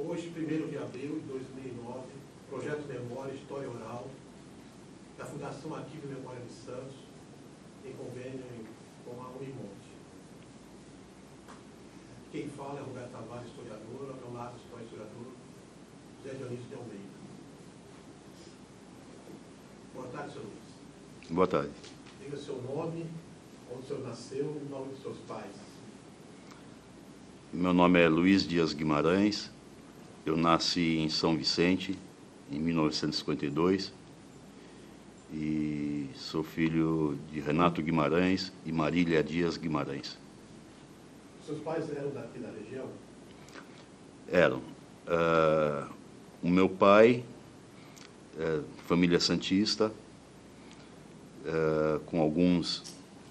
hoje, 1º de abril de 2009, projeto Memória, História Oral, da Fundação Ativa e Memória de Santos, em convênio com a Unimonte. Quem fala é Roberto Tavares, historiador, ao meu lado está o historiador José Dionísio de Almeida. Boa tarde, senhor Luiz. Boa tarde. Diga seu nome, onde o senhor nasceu e o nome dos seus pais. Meu nome é Luiz Dias Guimarães. Eu nasci em São Vicente, em 1952, e sou filho de Renato Guimarães e Marília Dias Guimarães. Seus pais eram daqui da região? Eram. O meu pai, família santista, com alguns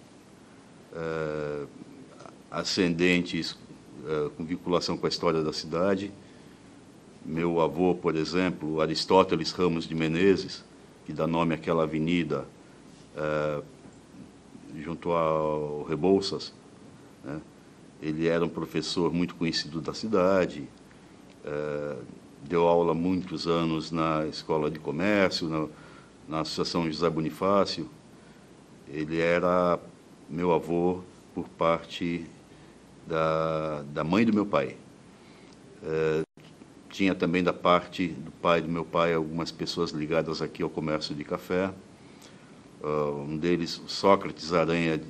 ascendentes com vinculação com a história da cidade. Meu avô, por exemplo, Aristóteles Ramos de Menezes, que dá nome àquela avenida junto ao Rebouças, né? Ele era um professor muito conhecido da cidade, deu aula há muitos anos na Escola de Comércio, na Associação José Bonifácio. Ele era meu avô por parte da mãe do meu pai. Tinha também da parte do pai do meu pai algumas pessoas ligadas aqui ao comércio de café. Um deles, Sócrates Aranha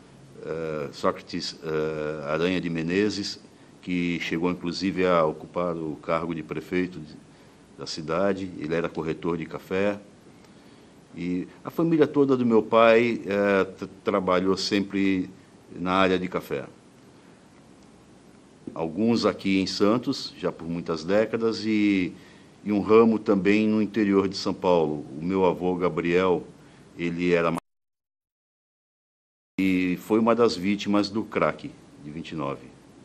de Menezes, que chegou inclusive a ocupar o cargo de prefeito da cidade. Ele era corretor de café. E a família toda do meu pai trabalhou sempre na área de café. Alguns aqui em Santos, já por muitas décadas, e um ramo também no interior de São Paulo. O meu avô, Gabriel, ele era e foi uma das vítimas do crack de 29.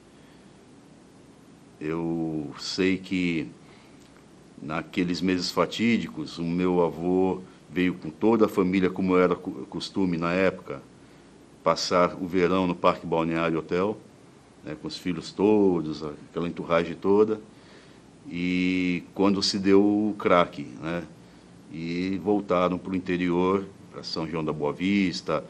Eu sei que naqueles meses fatídicos, o meu avô veio com toda a família, como era costume na época, passar o verão no Parque Balneário Hotel, né, com os filhos todos, aquela entourage toda, e quando se deu o crack, né, e voltaram para o interior, para São João da Boa Vista,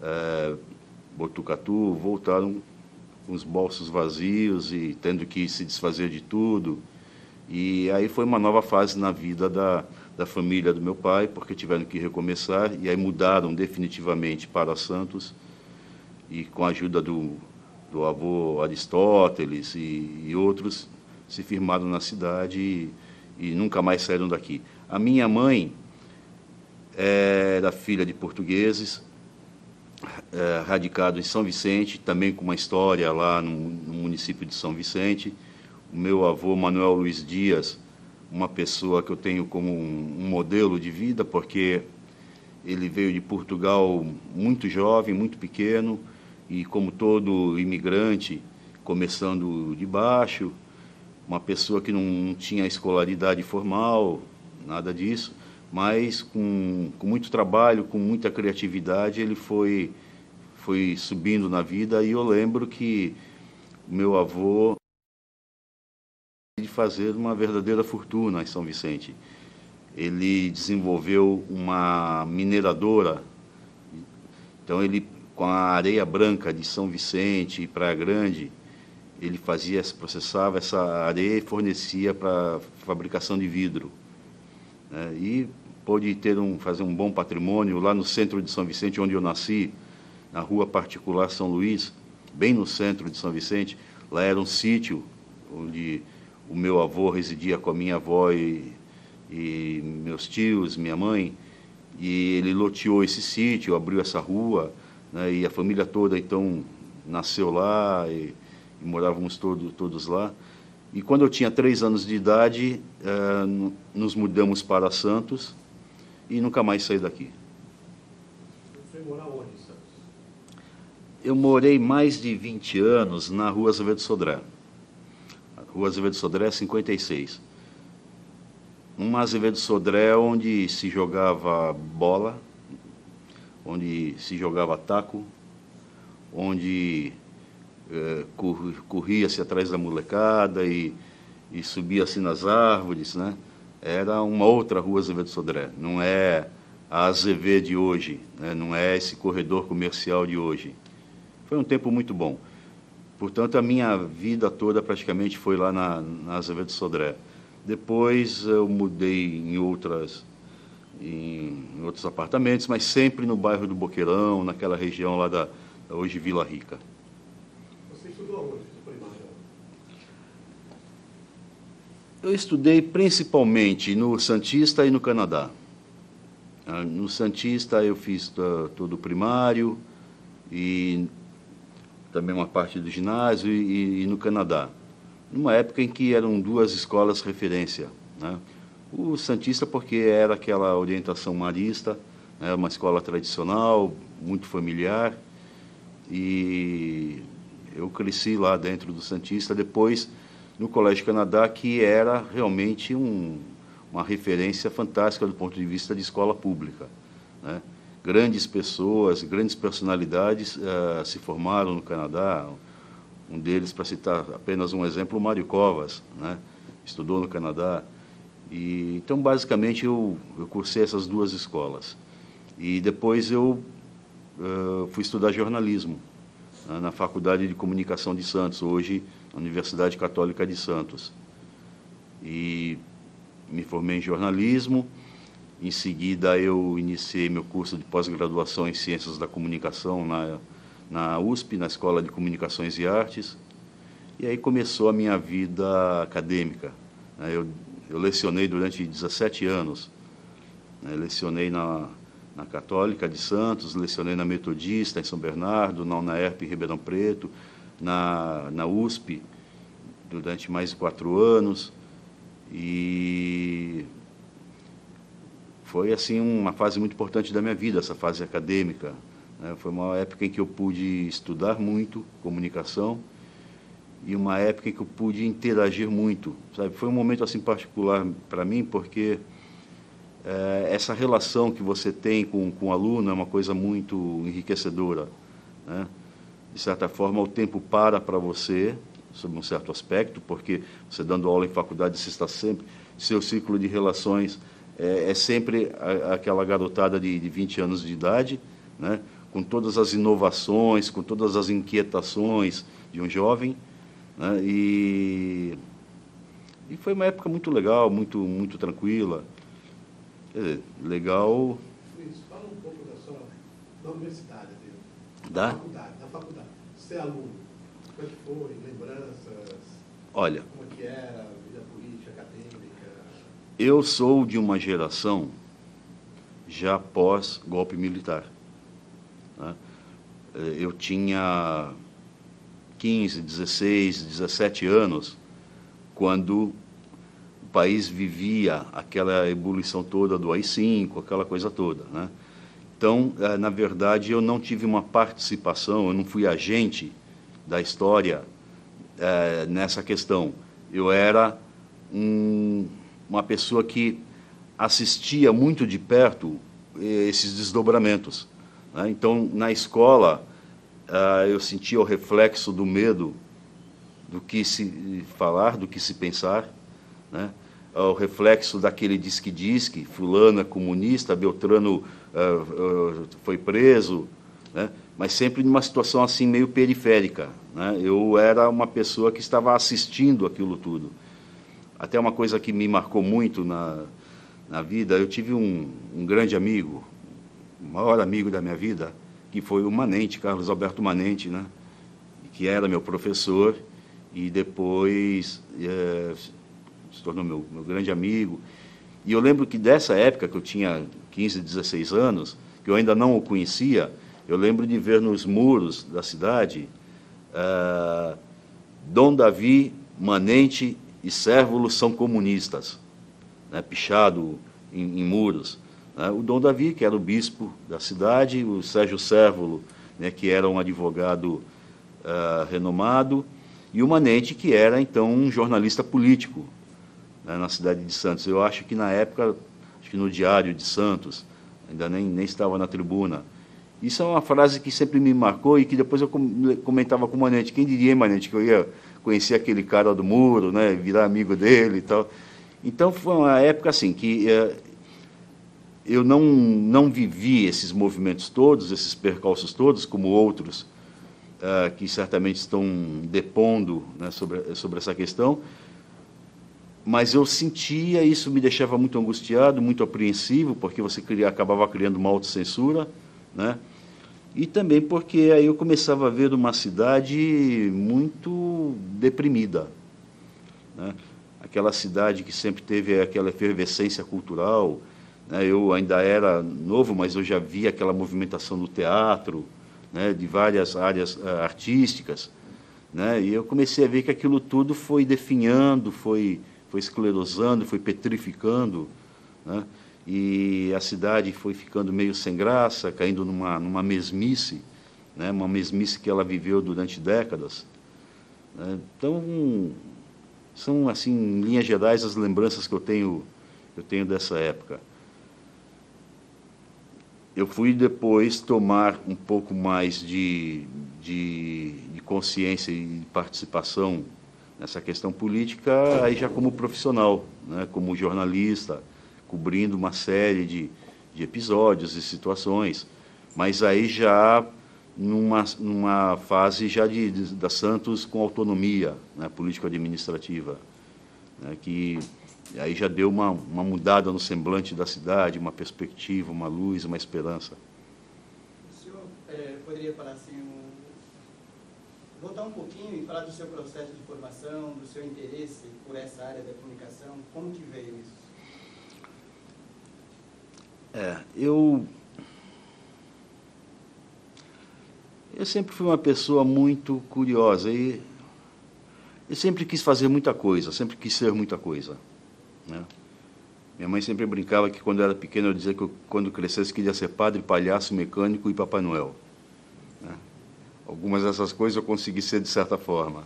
Botucatu, voltaram com os bolsos vazios e tendo que se desfazer de tudo. E aí foi uma nova fase na vida da família do meu pai, porque tiveram que recomeçar, e aí mudaram definitivamente para Santos, e com a ajuda do avô Aristóteles e outros, se firmaram na cidade e nunca mais saíram daqui. A minha mãe era filha de portugueses, radicado em São Vicente, também com uma história lá no município de São Vicente. O meu avô, Manuel Luiz Dias, uma pessoa que eu tenho como um modelo de vida, porque ele veio de Portugal muito jovem, muito pequeno, e como todo imigrante, começando de baixo, uma pessoa que não tinha escolaridade formal, nada disso, mas com muito trabalho, com muita criatividade, ele foi subindo na vida. E eu lembro que o meu avô de fazer uma verdadeira fortuna em São Vicente. Ele desenvolveu uma mineradora, então ele, com a areia branca de São Vicente e Praia Grande, ele processava essa areia e fornecia para fabricação de vidro. E pôde fazer um bom patrimônio lá no centro de São Vicente, onde eu nasci, na rua particular São Luís, bem no centro de São Vicente. Lá era um sítio onde o meu avô residia com a minha avó e meus tios, minha mãe, e ele loteou esse sítio, abriu essa rua, né, e a família toda, então, nasceu lá e morávamos todos lá. E quando eu tinha 3 anos de idade, nos mudamos para Santos e nunca mais saí daqui. Você foi morar onde em Santos? Eu morei mais de 20 anos na Rua Azevedo Sodré. Rua Azevedo Sodré, 56. Uma Azevedo Sodré onde se jogava bola, onde se jogava taco, onde corria-se atrás da molecada e e subia assim nas árvores, né? Era uma outra rua Azevedo Sodré, não é a AZV de hoje, né? Não é esse corredor comercial de hoje. Foi um tempo muito bom. Portanto, a minha vida toda praticamente foi lá na Azevedo Sodré. Depois eu mudei em outros apartamentos, mas sempre no bairro do Boqueirão, naquela região lá da hoje Vila Rica. Você estudou onde, primário? Eu estudei principalmente no Santista e no Canadá. No Santista eu fiz todo o primário e também uma parte do ginásio e no Canadá. Numa época em que eram duas escolas referência, né? O Santista porque era aquela orientação marista, né? Uma escola tradicional, muito familiar, e eu cresci lá dentro do Santista. Depois no Colégio Canadá, que era realmente uma referência fantástica do ponto de vista de escola pública, né? Grandes pessoas, grandes personalidades se formaram no Canadá. Um deles, para citar apenas um exemplo, o Mário Covas, né? Estudou no Canadá. Então, basicamente, eu cursei essas duas escolas. E depois eu fui estudar jornalismo, né, na Faculdade de Comunicação de Santos, hoje na Universidade Católica de Santos. E me formei em jornalismo. Em seguida, eu iniciei meu curso de pós-graduação em Ciências da Comunicação na USP, na Escola de Comunicações e Artes. E aí começou a minha vida acadêmica. Eu lecionei durante 17 anos. Lecionei na Católica de Santos, lecionei na Metodista, em São Bernardo, na UNAERP, em Ribeirão Preto, na USP, durante mais de 4 anos. E foi assim uma fase muito importante da minha vida, essa fase acadêmica, né? Foi uma época em que eu pude estudar muito comunicação e uma época em que eu pude interagir muito, sabe? Foi um momento assim particular para mim, porque essa relação que você tem com o aluno é uma coisa muito enriquecedora, né? De certa forma, o tempo para você, sob um certo aspecto, porque você dando aula em faculdade, você está sempre, seu ciclo de relações é sempre aquela garotada de 20 anos de idade, né? Com todas as inovações, com todas as inquietações de um jovem, né? E foi uma época muito legal, muito tranquila. Quer dizer, legal. Luiz, fala um pouco da universidade, Da faculdade. Você é aluno, como é que foi, lembranças? Olha, Como é que era, vida política, acadêmica? Eu sou de uma geração já pós-golpe militar, né? Eu tinha 15, 16, 17 anos, quando o país vivia aquela ebulição toda do AI-5, aquela coisa toda, né? Então, na verdade, eu não tive uma participação, eu não fui agente da história nessa questão. Eu era uma pessoa que assistia muito de perto esses desdobramentos, né? Então, na escola, eu sentia o reflexo do medo do que se falar, do que se pensar, né? O reflexo daquele diz-que-diz-que, fulano é comunista, Beltrano foi preso, né? Mas sempre numa situação assim meio periférica, né? Eu era uma pessoa que estava assistindo aquilo tudo. Até uma coisa que me marcou muito na vida, eu tive um grande amigo, o maior amigo da minha vida, que foi o Manente, Carlos Alberto Manente, né? Que era meu professor e depois se tornou meu grande amigo. E eu lembro que dessa época, que eu tinha 15, 16 anos, que eu ainda não o conhecia, eu lembro de ver nos muros da cidade Dom Davi, Manente e Cérvulo são comunistas, né, pichado em muros, né? O Dom Davi, que era o bispo da cidade, o Sérgio Cérvulo, né, que era um advogado renomado, e o Manente, que era, então, um jornalista político, né, na cidade de Santos. Eu acho que, na época, acho que no Diário de Santos, ainda nem estava na tribuna. Isso é uma frase que sempre me marcou e que depois eu comentava com o Manente. Quem diria, Manente, que eu ia conhecer aquele cara do muro, né, virar amigo dele e tal. Então, foi uma época assim que eu não vivi esses movimentos todos, esses percalços todos, como outros que certamente estão depondo, né, sobre essa questão, mas eu sentia, isso me deixava muito angustiado, muito apreensivo, porque você acabava criando uma autocensura, né? E também porque aí eu começava a ver uma cidade muito deprimida, né? Aquela cidade que sempre teve aquela efervescência cultural, né? Eu ainda era novo, mas eu já via aquela movimentação do teatro, né? De várias áreas artísticas, né? E eu comecei a ver que aquilo tudo foi definhando, foi esclerosando, foi petrificando, né? E a cidade foi ficando meio sem graça, caindo numa mesmice, né? Uma mesmice que ela viveu durante décadas, né? Então, são, assim, em linhas gerais, as lembranças que eu tenho dessa época. Eu fui depois tomar um pouco mais de consciência e participação nessa questão política, aí já como profissional, né, como jornalista, cobrindo uma série de episódios e situações, mas aí já numa fase já da Santos com autonomia, né, político-administrativa, né, que aí já deu uma mudada no semblante da cidade, uma perspectiva, uma luz, uma esperança. O senhor poderia falar assim, voltar um pouquinho e falar do seu processo de formação, do seu interesse por essa área da comunicação, como que veio isso? Eu sempre fui uma pessoa muito curiosa e eu sempre quis fazer muita coisa, sempre quis ser muita coisa, né? Minha mãe sempre brincava que quando eu era pequeno eu dizia que eu, quando crescesse queria ser padre, palhaço, mecânico e Papai Noel, né? Algumas dessas coisas eu consegui ser de certa forma.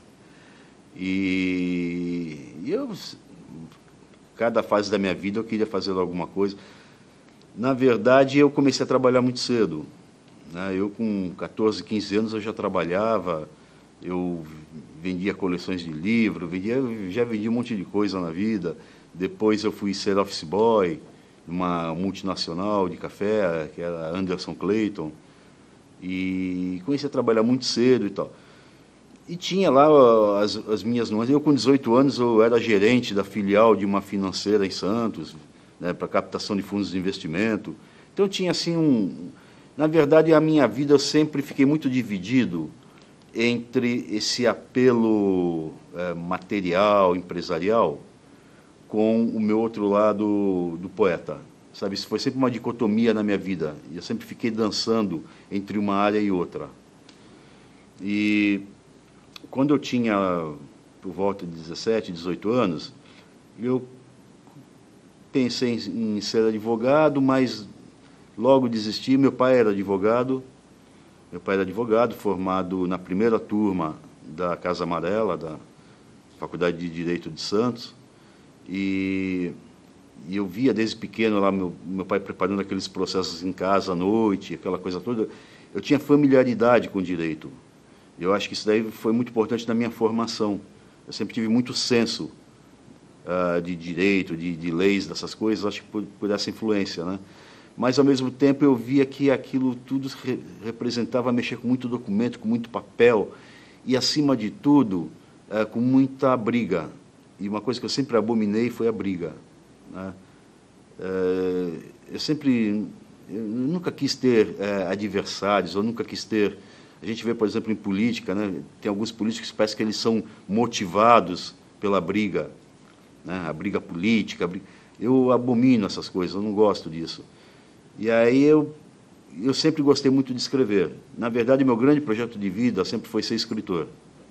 E eu, cada fase da minha vida eu queria fazer alguma coisa. Na verdade, eu comecei a trabalhar muito cedo, né? Eu, com 14, 15 anos, eu já trabalhava, eu vendia coleções de livros, já vendi um monte de coisa na vida. Depois eu fui ser office boy numa multinacional de café, que era Anderson Clayton, e comecei a trabalhar muito cedo e tal. E tinha lá as minhas nuances. Eu, com 18 anos, eu era gerente da filial de uma financeira em Santos, né, para captação de fundos de investimento. Então, tinha assim Na verdade, a minha vida eu sempre fiquei muito dividido entre esse apelo material, empresarial, com o meu outro lado do poeta. Sabe, isso foi sempre uma dicotomia na minha vida. Eu sempre fiquei dançando entre uma área e outra. E quando eu tinha por volta de 17, 18 anos, eu pensei em ser advogado, mas logo desisti. Meu pai era advogado, formado na primeira turma da Casa Amarela, da Faculdade de Direito de Santos, e eu via desde pequeno lá meu pai preparando aqueles processos em casa à noite, aquela coisa toda. Eu tinha familiaridade com o direito. Eu acho que isso daí foi muito importante na minha formação. Eu sempre tive muito senso de direito, de leis, dessas coisas, acho que por essa influência, né? Mas, ao mesmo tempo, eu via que aquilo tudo representava mexer com muito documento, com muito papel, e, acima de tudo, com muita briga. E uma coisa que eu sempre abominei foi a briga, né? Eu nunca quis ter adversários, eu nunca quis ter... A gente vê, por exemplo, em política, né, tem alguns políticos que parece que eles são motivados pela briga, né, a briga política. Eu abomino essas coisas, eu não gosto disso. E aí eu sempre gostei muito de escrever. Na verdade, meu grande projeto de vida sempre foi ser escritor.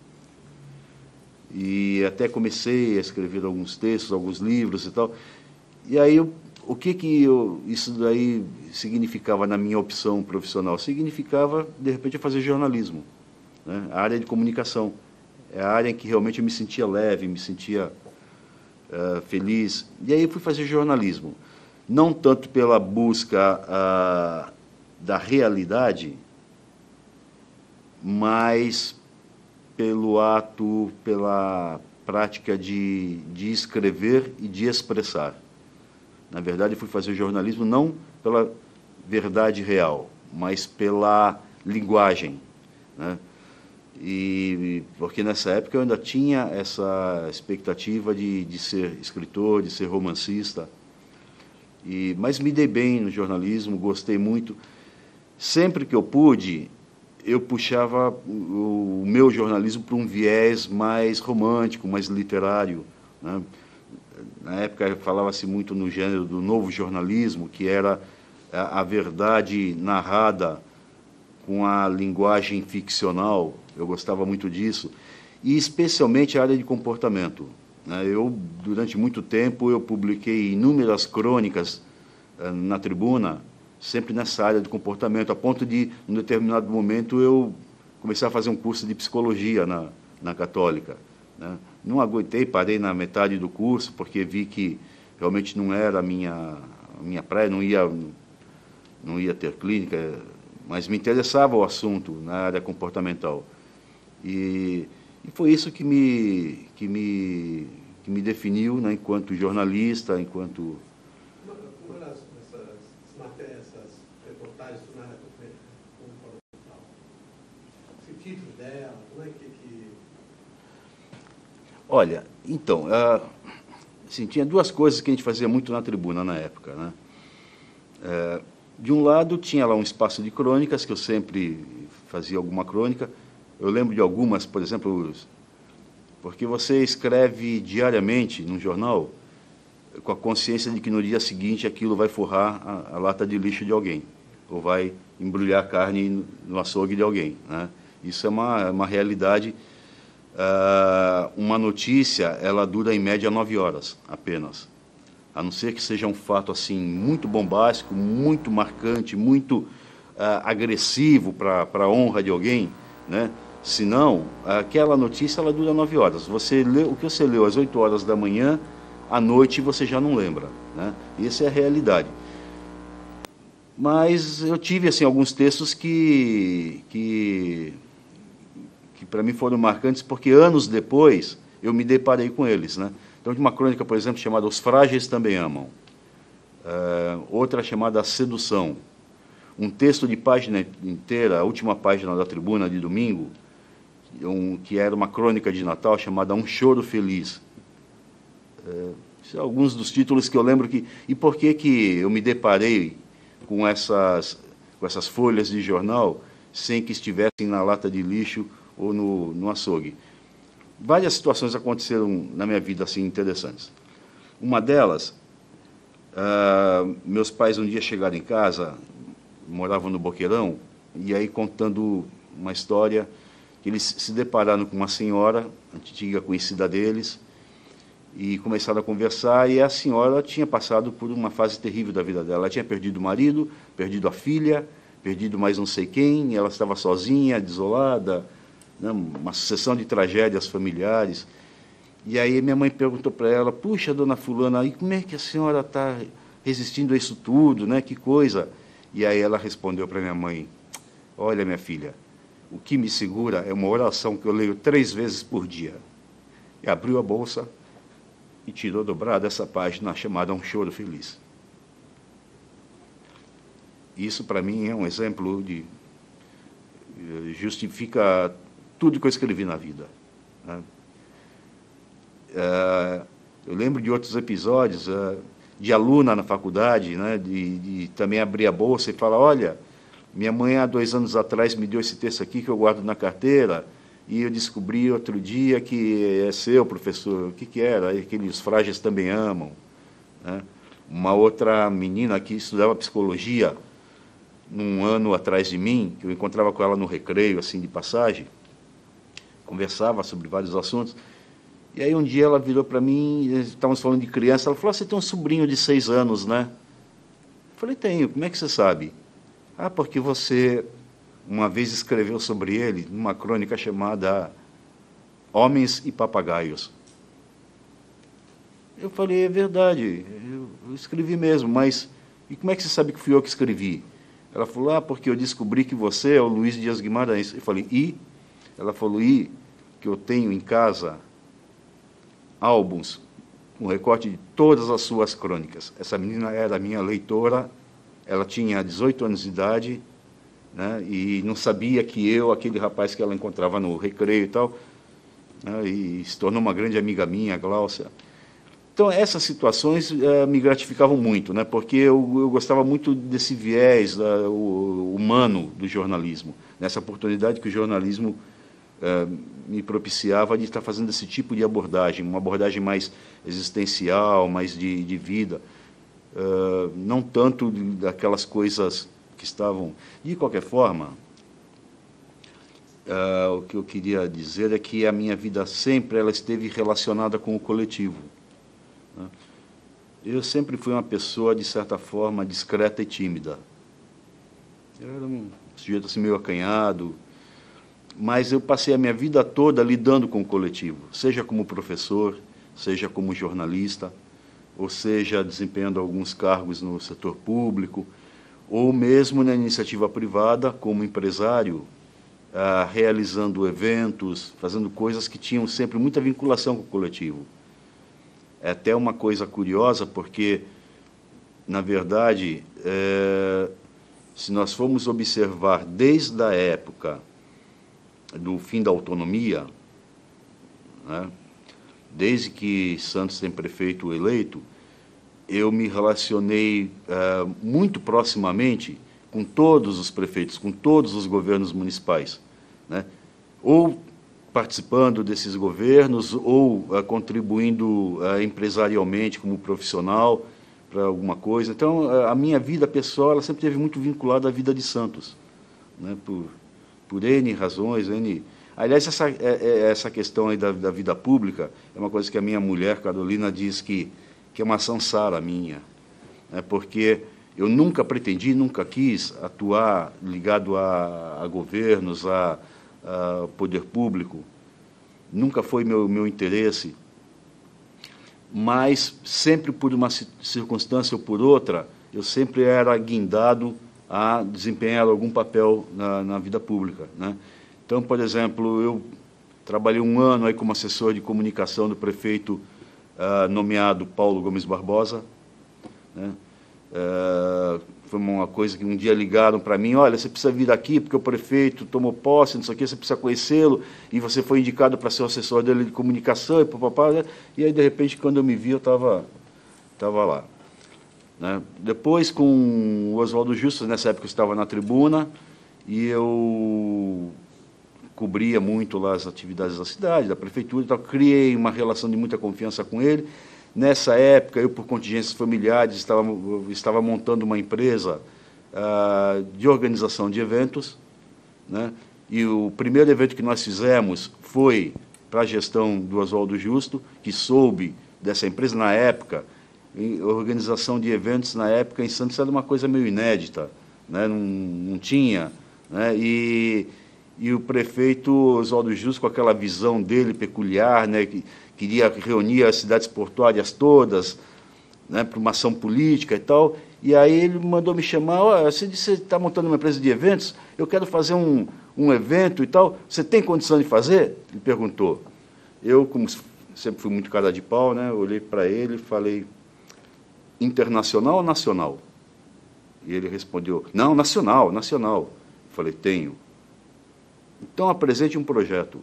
E até comecei a escrever alguns textos, alguns livros e tal. E aí, o que isso daí significava na minha opção profissional? Significava, de repente, fazer jornalismo, né? A área de comunicação. É a área em que realmente eu me sentia leve, me sentia feliz. E aí eu fui fazer jornalismo. Não tanto pela busca da realidade, mas pelo ato, pela prática de escrever e de expressar. Na verdade, fui fazer jornalismo não pela verdade real, mas pela linguagem, né? E porque nessa época eu ainda tinha essa expectativa de ser escritor, de ser romancista. Mas me dei bem no jornalismo, gostei muito. Sempre que eu pude, eu puxava o meu jornalismo para um viés mais romântico, mais literário, né? Na época falava-se muito no gênero do novo jornalismo, que era a verdade narrada com a linguagem ficcional. Eu gostava muito disso, e especialmente a área de comportamento, né? Durante muito tempo, eu publiquei inúmeras crônicas na Tribuna, sempre nessa área de comportamento, a ponto de, em um determinado momento, eu comecei a fazer um curso de psicologia na Católica, né? Não aguentei, parei na metade do curso, porque vi que realmente não era a minha praia, não ia ter clínica, mas me interessava o assunto na área comportamental. E foi isso que me definiu, né, enquanto jornalista, enquanto... Uma dessas matérias, essas reportagens na área comportamental, que título dela, como é que... Olha, então, assim, tinha duas coisas que a gente fazia muito na Tribuna na época, né? De um lado, tinha lá um espaço de crônicas, que eu sempre fazia alguma crônica. Eu lembro de algumas, por exemplo, porque você escreve diariamente num jornal com a consciência de que no dia seguinte aquilo vai forrar a lata de lixo de alguém, ou vai embrulhar a carne no açougue de alguém, né? Isso é uma realidade. Uma notícia, ela dura em média 9 horas apenas, a não ser que seja um fato assim muito bombástico, muito marcante, muito agressivo para a honra de alguém, né? Senão, aquela notícia ela dura 9 horas. Você lê, o que você leu às 8 horas da manhã, à noite você já não lembra, né? Essa é a realidade. Mas eu tive assim alguns textos que para mim foram marcantes, porque anos depois eu me deparei com eles, né? Então, de uma crônica, por exemplo, chamada Os Frágeis Também Amam, outra chamada A Sedução, um texto de página inteira, a última página da Tribuna de domingo, que era uma crônica de Natal chamada Um Choro Feliz. São alguns dos títulos que eu lembro que... E por que eu me deparei com essas folhas de jornal sem que estivessem na lata de lixo ou no açougue? Várias situações aconteceram na minha vida assim interessantes. Uma delas, meus pais um dia chegaram em casa, moravam no Boqueirão, e aí contando uma história que eles se depararam com uma senhora, antiga conhecida deles, e começaram a conversar, e a senhora tinha passado por uma fase terrível da vida dela. Ela tinha perdido o marido, perdido a filha, perdido mais não sei quem, e ela estava sozinha, desolada, né, uma sucessão de tragédias familiares. E aí minha mãe perguntou para ela: puxa, dona fulana, e como é que a senhora está resistindo a isso tudo, né? Que coisa. E aí ela respondeu para minha mãe: olha, minha filha, o que me segura é uma oração que eu leio 3 vezes por dia. E abriu a bolsa e tirou dobrada essa página chamada Um Choro Feliz. Isso, para mim, é um exemplo de... justifica tudo que eu escrevi na vida, né? Eu lembro de outros episódios, de aluna na faculdade, né, de também abrir a bolsa e falar: olha, minha mãe há 2 anos atrás me deu esse texto aqui que eu guardo na carteira, e eu descobri outro dia que é seu, professor. O que era? Aqueles Frágeis Também Amam, né? Uma outra menina que estudava psicologia, num ano atrás de mim, que eu encontrava com ela no recreio, assim, de passagem, conversava sobre vários assuntos, e aí um dia ela virou para mim, estávamos falando de criança, ela falou: você tem um sobrinho de 6 anos, né? Eu falei: tenho. Como é que você sabe? Ah, porque você uma vez escreveu sobre ele numa crônica chamada Homens e Papagaios. Eu falei: é verdade, eu escrevi mesmo, mas e como é que você sabe que fui eu que escrevi? Ela falou: ah, porque eu descobri que você é o Luiz Dias Guimarães. Eu falei: e? Ela falou: e que eu tenho em casa álbuns com recorte de todas as suas crônicas. Essa menina era minha leitora, ela tinha 18 anos de idade, né, e não sabia que eu, aquele rapaz que ela encontrava no recreio e tal, né, e se tornou uma grande amiga minha, a Gláucia. Então, essas situações me gratificavam muito, né, porque eu gostava muito desse viés humano do jornalismo, nessa oportunidade que o jornalismo me propiciava de estar fazendo esse tipo de abordagem, uma abordagem mais existencial, mais de vida, não tanto daquelas coisas que estavam... De qualquer forma, o que eu queria dizer é que a minha vida sempre ela esteve relacionada com o coletivo. Eu sempre fui uma pessoa, de certa forma, discreta e tímida. Eu era um sujeito assim, meio acanhado, mas eu passei a minha vida toda lidando com o coletivo, seja como professor, seja como jornalista, ou seja, desempenhando alguns cargos no setor público, ou mesmo na iniciativa privada, como empresário, realizando eventos, fazendo coisas que tinham sempre muita vinculação com o coletivo. É até uma coisa curiosa, porque, na verdade, se nós formos observar desde a época do fim da autonomia, né, desde que Santos tem prefeito eleito, eu me relacionei muito proximamente com todos os prefeitos, com todos os governos municipais, né, ou participando desses governos, ou contribuindo empresarialmente como profissional para alguma coisa. Então, a minha vida pessoal ela sempre esteve muito vinculada à vida de Santos, né, por N razões, N... Aliás, essa questão aí da vida pública é uma coisa que a minha mulher, Carolina, diz que é uma sansara minha, né, porque eu nunca pretendi, nunca quis atuar ligado a governos, a poder público, nunca foi meu interesse, mas sempre por uma circunstância ou por outra, eu sempre era guindado a desempenhar algum papel na vida pública, né? Então, por exemplo, eu trabalhei um ano aí como assessor de comunicação do prefeito nomeado Paulo Gomes Barbosa, né? Foi uma coisa que um dia ligaram para mim, olha, você precisa vir aqui porque o prefeito tomou posse, não sei o quê, você precisa conhecê-lo, e você foi indicado para ser o assessor dele de comunicação, e aí, de repente, quando eu me vi, eu estava lá, né? Depois, com o Oswaldo Justus, nessa época eu estava na tribuna, e eu cobria muito lá as atividades da cidade, da prefeitura, então criei uma relação de muita confiança com ele. Nessa época, eu, por contingências familiares, estava montando uma empresa de organização de eventos, né? E o primeiro evento que nós fizemos foi para a gestão do Oswaldo Justo, que soube dessa empresa na época. A organização de eventos na época em Santos era uma coisa meio inédita, né? Não tinha, né? E o prefeito Oswaldo Justo, com aquela visão dele peculiar, né, que queria reunir as cidades portuárias todas, né, para uma ação política e tal, e aí ele mandou me chamar, você disse que você está montando uma empresa de eventos, eu quero fazer um evento e tal, você tem condição de fazer? Ele perguntou. Eu, como sempre fui muito cara de pau, né, olhei para ele e falei, internacional ou nacional? E ele respondeu, não, nacional, nacional. Eu falei, tenho. Então, apresente um projeto.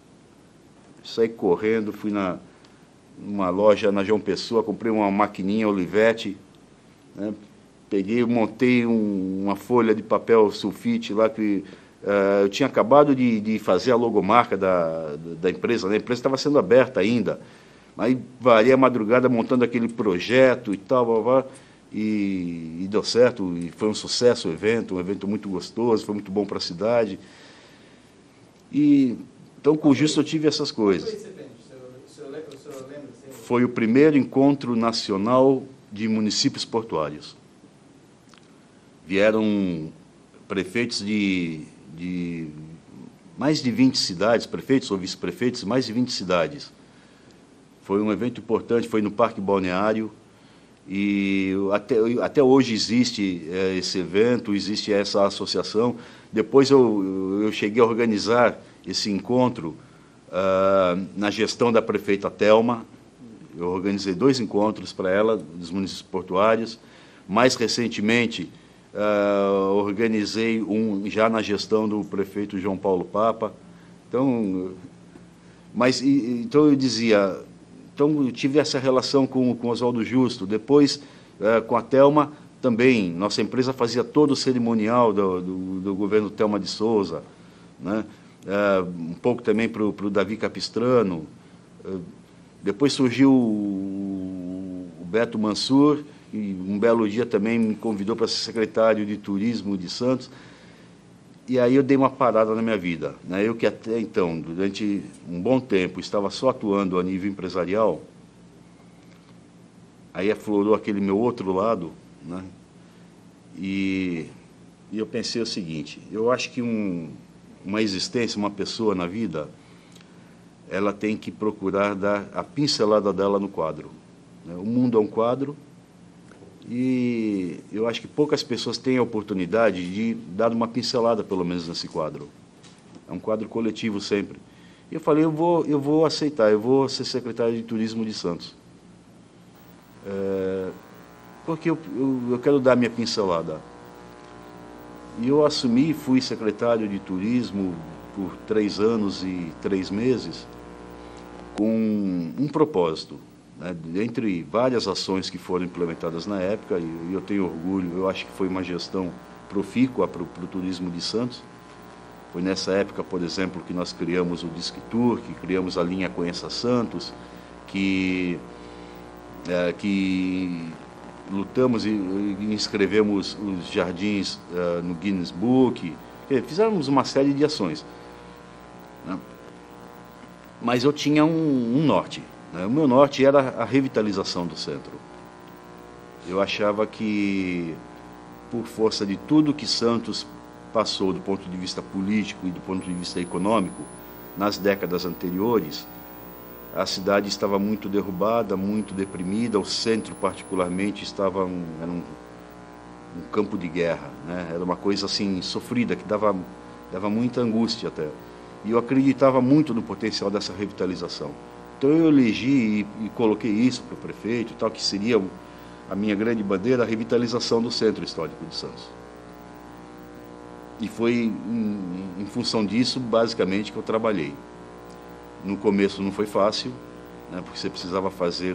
Saí correndo, fui numa loja na João Pessoa, comprei uma maquininha Olivetti, né, peguei, montei uma folha de papel sulfite lá, que eu tinha acabado de fazer a logomarca da empresa, né? A empresa estava sendo aberta ainda. Aí varei a madrugada montando aquele projeto e tal, e deu certo, e foi um sucesso o evento, um evento muito gostoso, foi muito bom para a cidade. Então, com o Justo, eu tive essas coisas. O senhor lembra? Foi o primeiro encontro nacional de municípios portuários. Vieram prefeitos de mais de 20 cidades, prefeitos ou vice-prefeitos, mais de 20 cidades. Foi um evento importante, foi no Parque Balneário, e até hoje existe esse evento, existe essa associação. Depois eu cheguei a organizar esse encontro na gestão da prefeita Thelma. Eu organizei 2 encontros para ela, dos municípios portuários. Mais recentemente, organizei um já na gestão do prefeito João Paulo Papa. Então, então eu dizia, então eu tive essa relação com Oswaldo Justo. Depois, com a Thelma, também, nossa empresa fazia todo o cerimonial do governo Thelma de Souza, né? Um pouco também para o Davi Capistrano. Depois surgiu o Beto Mansur, e um belo dia também me convidou para ser secretário de Turismo de Santos. E aí eu dei uma parada na minha vida, né? Eu que até então, durante um bom tempo, estava só atuando a nível empresarial, aí aflorou aquele meu outro lado, né? E eu pensei o seguinte: eu acho que uma existência, uma pessoa na vida, ela tem que procurar dar a pincelada dela no quadro, né? O mundo é um quadro, e eu acho que poucas pessoas têm a oportunidade de dar uma pincelada, pelo menos, nesse quadro. É um quadro coletivo sempre. E eu falei, eu vou aceitar, eu vou ser secretário de Turismo de Santos. Porque eu quero dar minha pincelada. E eu assumi, fui secretário de Turismo por 3 anos e 3 meses, com um propósito, né? Entre várias ações que foram implementadas na época, e eu tenho orgulho, eu acho que foi uma gestão profícua para o turismo de Santos. Foi nessa época, por exemplo, que nós criamos o Disque Tour, que criamos a linha Conheça Santos, que lutamos e inscrevemos os jardins no Guinness Book. Fizemos uma série de ações, né? Mas eu tinha um norte, né? O meu norte era a revitalização do centro. Eu achava que, por força de tudo que Santos passou do ponto de vista político e do ponto de vista econômico, nas décadas anteriores, a cidade estava muito derrubada, muito deprimida, o centro particularmente era um campo de guerra, né? Era uma coisa assim sofrida, que dava muita angústia até. E eu acreditava muito no potencial dessa revitalização. Então eu elegi e coloquei isso para o prefeito, tal, que seria a minha grande bandeira, a revitalização do centro histórico de Santos. E foi em função disso, basicamente, que eu trabalhei. No começo não foi fácil, né, porque você precisava fazer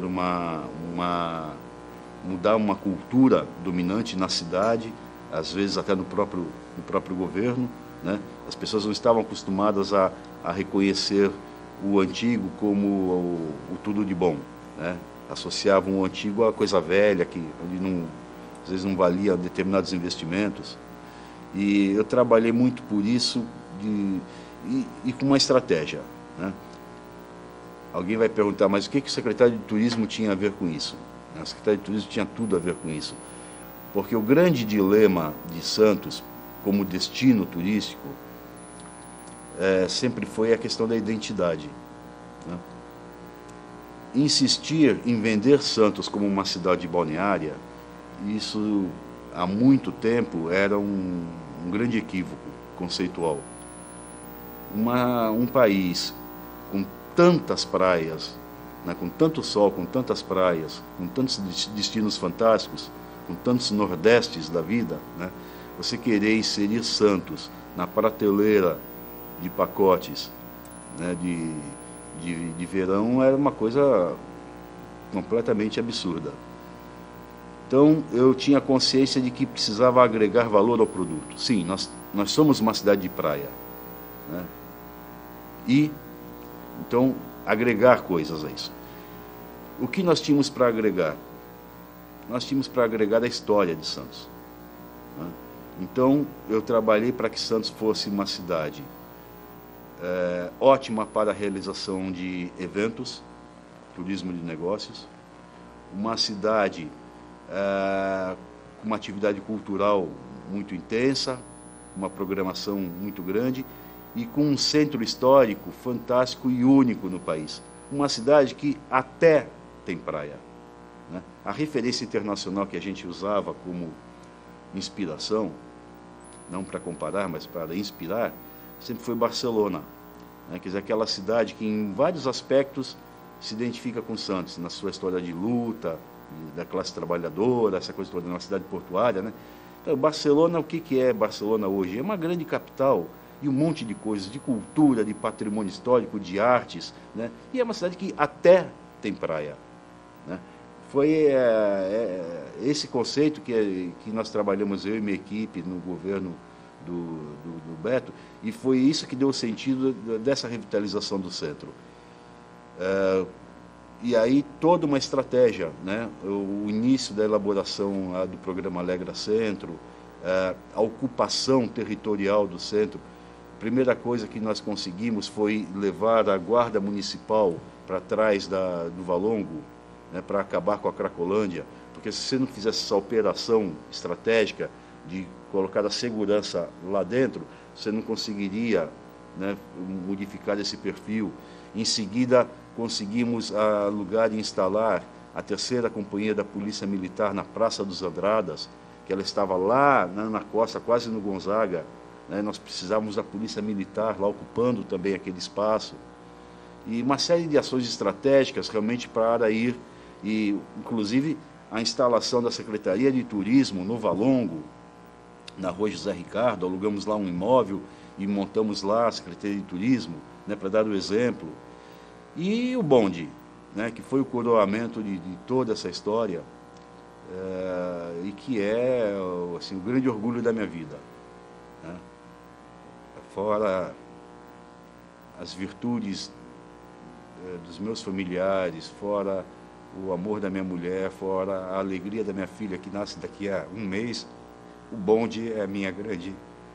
mudar uma cultura dominante na cidade, às vezes até no próprio governo, né? As pessoas não estavam acostumadas a reconhecer o antigo como o tudo de bom, né? Associavam o antigo a coisa velha, onde às vezes não valia determinados investimentos. E eu trabalhei muito por isso e com uma estratégia, né? Alguém vai perguntar, mas o que o secretário de Turismo tinha a ver com isso? O secretário de Turismo tinha tudo a ver com isso. Porque o grande dilema de Santos, como destino turístico, sempre foi a questão da identidade, né? Insistir em vender Santos como uma cidade balneária, isso há muito tempo era um grande equívoco conceitual. Um país com tantas praias, né, com tanto sol, com tantas praias, com tantos destinos fantásticos, com tantos nordestes da vida, né, você querer inserir Santos na prateleira de pacotes, né, de verão era uma coisa completamente absurda. Então, eu tinha consciência de que precisava agregar valor ao produto. Sim, nós somos uma cidade de praia, né? E, então, agregar coisas a isso. O que nós tínhamos para agregar? Nós tínhamos para agregar a história de Santos, né? Então, eu trabalhei para que Santos fosse uma cidade ótima para a realização de eventos, turismo de negócios, uma cidade com uma atividade cultural muito intensa, uma programação muito grande e com um centro histórico fantástico e único no país. Uma cidade que até tem praia, né? A referência internacional que a gente usava como inspiração, não para comparar, mas para inspirar, sempre foi Barcelona. né? Quer dizer, aquela cidade que em vários aspectos se identifica com Santos, na sua história de luta, da classe trabalhadora, essa coisa toda, uma cidade portuária, né? Então, Barcelona, o que é Barcelona hoje? É uma grande capital e um monte de coisas, de cultura, de patrimônio histórico, de artes, né? E é uma cidade que até tem praia, né? Foi esse conceito que nós trabalhamos, eu e minha equipe, no governo do Beto, e foi isso que deu o sentido dessa revitalização do centro. E aí toda uma estratégia, né? O início da elaboração do programa Alegra Centro, a ocupação territorial do centro. A primeira coisa que nós conseguimos foi levar a guarda municipal para trás do Valongo, né, para acabar com a Cracolândia, porque se você não fizesse essa operação estratégica de colocar a segurança lá dentro, você não conseguiria, né, modificar esse perfil. Em seguida, conseguimos alugar e instalar a 3ª Companhia da Polícia Militar na Praça dos Andradas, que ela estava lá, né, na costa, quase no Gonzaga, né, nós precisávamos da Polícia Militar lá ocupando também aquele espaço. E uma série de ações estratégicas realmente para ir, e inclusive a instalação da Secretaria de Turismo no Valongo, na Rua José Ricardo, alugamos lá um imóvel e montamos lá a Secretaria de Turismo, né, para dar o exemplo. E o bonde, né, que foi o coroamento de toda essa história, e que é assim, o grande orgulho da minha vida, né? Fora as virtudes dos meus familiares, fora o amor da minha mulher, fora a alegria da minha filha, que nasce daqui a um mês, o bonde é a minha grande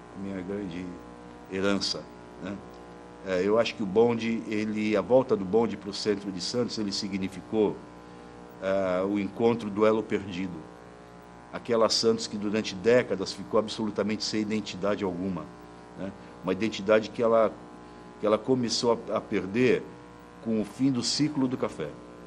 herança, né? Eu acho que o bonde, a volta do bonde para o centro de Santos, ele significou o encontro do elo perdido. Aquela Santos que durante décadas ficou absolutamente sem identidade alguma, né? Uma identidade que ela começou a perder com o fim do ciclo do café,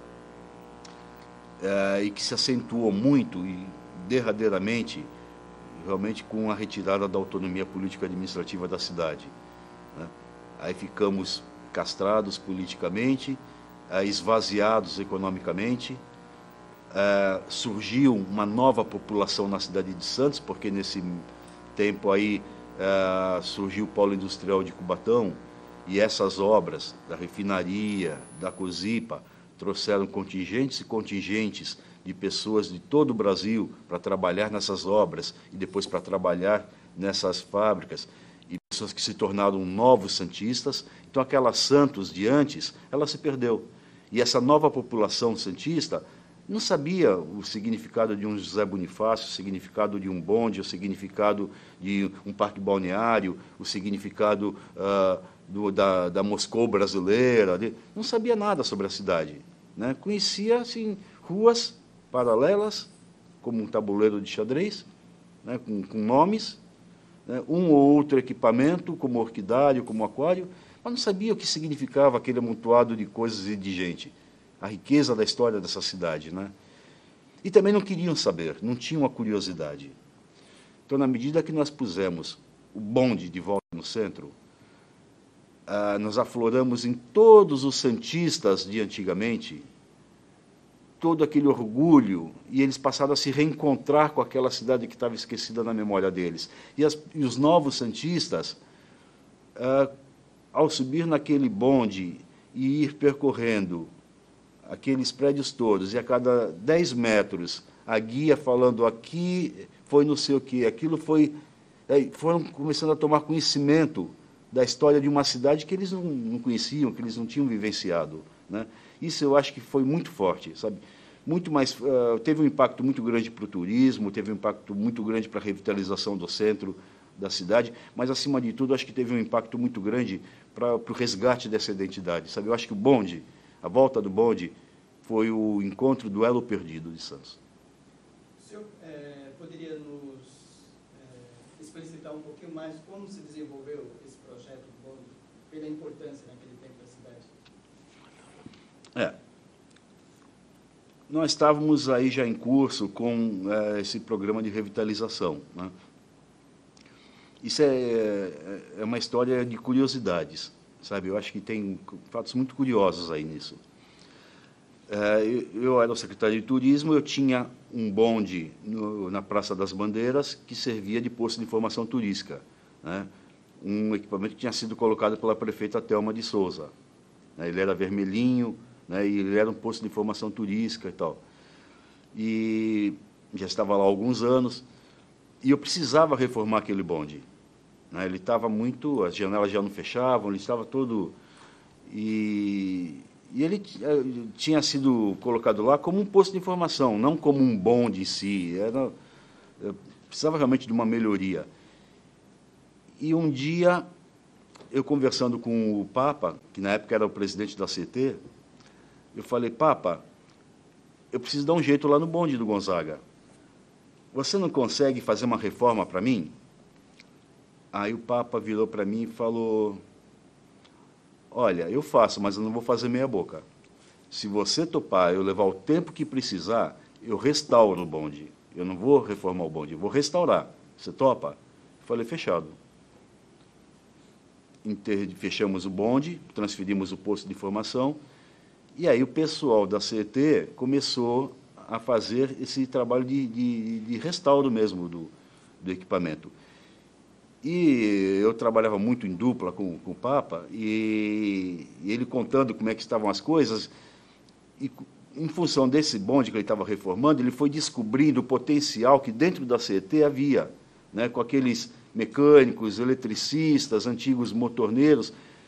e que se acentuou muito e derradeiramente, realmente, com a retirada da autonomia política administrativa da cidade, né? Aí ficamos castrados politicamente, esvaziados economicamente, surgiu uma nova população na cidade de Santos, porque nesse tempo aí surgiu o Polo Industrial de Cubatão, e essas obras da refinaria, da Cosipa, trouxeram contingentes e contingentes de pessoas de todo o Brasil para trabalhar nessas obras e depois para trabalhar nessas fábricas, e pessoas que se tornaram novos santistas. Então aquela Santos de antes, ela se perdeu. E essa nova população santista não sabia o significado de um José Bonifácio, o significado de um bonde, o significado de um parque balneário, o significado da Moscou brasileira. Não sabia nada sobre a cidade, né? Conhecia assim, ruas paralelas, como um tabuleiro de xadrez, né, com nomes, né, um ou outro equipamento, como orquidário, como aquário, mas não sabia o que significava aquele amontoado de coisas e de gente, a riqueza da história dessa cidade, né? E também não queriam saber, não tinham a curiosidade. Então, na medida que nós pusemos o bonde de volta no centro, nós afloramos em todos os santistas de antigamente todo aquele orgulho, e eles passaram a se reencontrar com aquela cidade que estava esquecida na memória deles. E os novos santistas, ao subir naquele bonde e ir percorrendo aqueles prédios todos, e a cada 10 metros a guia falando aqui foi não sei o quê, aquilo foi... foram começando a tomar conhecimento da história de uma cidade que eles não conheciam, que eles não tinham vivenciado, né? Isso eu acho que foi muito forte, sabe? Muito mais, teve um impacto muito grande para o turismo, teve um impacto muito grande para a revitalização do centro da cidade, mas, acima de tudo, acho que teve um impacto muito grande para o resgate dessa identidade, sabe? Eu acho que o bonde, a volta do bonde, foi o encontro do elo perdido de Santos. O senhor poderia nos explicitar um pouquinho mais como se desenvolveu esse projeto do bonde, pela importância naquele tempo da cidade? Nós estávamos aí já em curso com esse programa de revitalização, né? Isso é uma história de curiosidades, sabe? Eu acho que tem fatos muito curiosos aí nisso. Eu era o secretário de Turismo, eu tinha um bonde na Praça das Bandeiras que servia de posto de informação turística, né? Um equipamento que tinha sido colocado pela prefeita Thelma de Souza, né? Ele era vermelhinho, né? E ele era um posto de informação turística e tal. E já estava lá há alguns anos, e eu precisava reformar aquele bonde, né? Ele estava muito, as janelas já não fechavam, ele estava todo... E ele tinha sido colocado lá como um posto de informação, não como um bonde em si. Precisava realmente de uma melhoria. E um dia, eu conversando com o Papa, que na época era o presidente da CT, eu falei: Papa, eu preciso dar um jeito lá no bonde do Gonzaga. Você não consegue fazer uma reforma para mim? Aí o Papa virou para mim e falou: olha, eu faço, mas eu não vou fazer meia boca. Se você topar eu levar o tempo que precisar, eu restauro o bonde. Eu não vou reformar o bonde, eu vou restaurar. Você topa? Eu falei: fechado. Fechamos o bonde, transferimos o posto de informação, e aí o pessoal da CET começou a fazer esse trabalho de restauro mesmo do equipamento. E eu trabalhava muito em dupla com o Papa, e ele contando como é que estavam as coisas, e em função desse bonde que ele estava reformando, ele foi descobrindo o potencial que dentro da CET havia, né, com aqueles mecânicos, eletricistas, antigos motorneiros.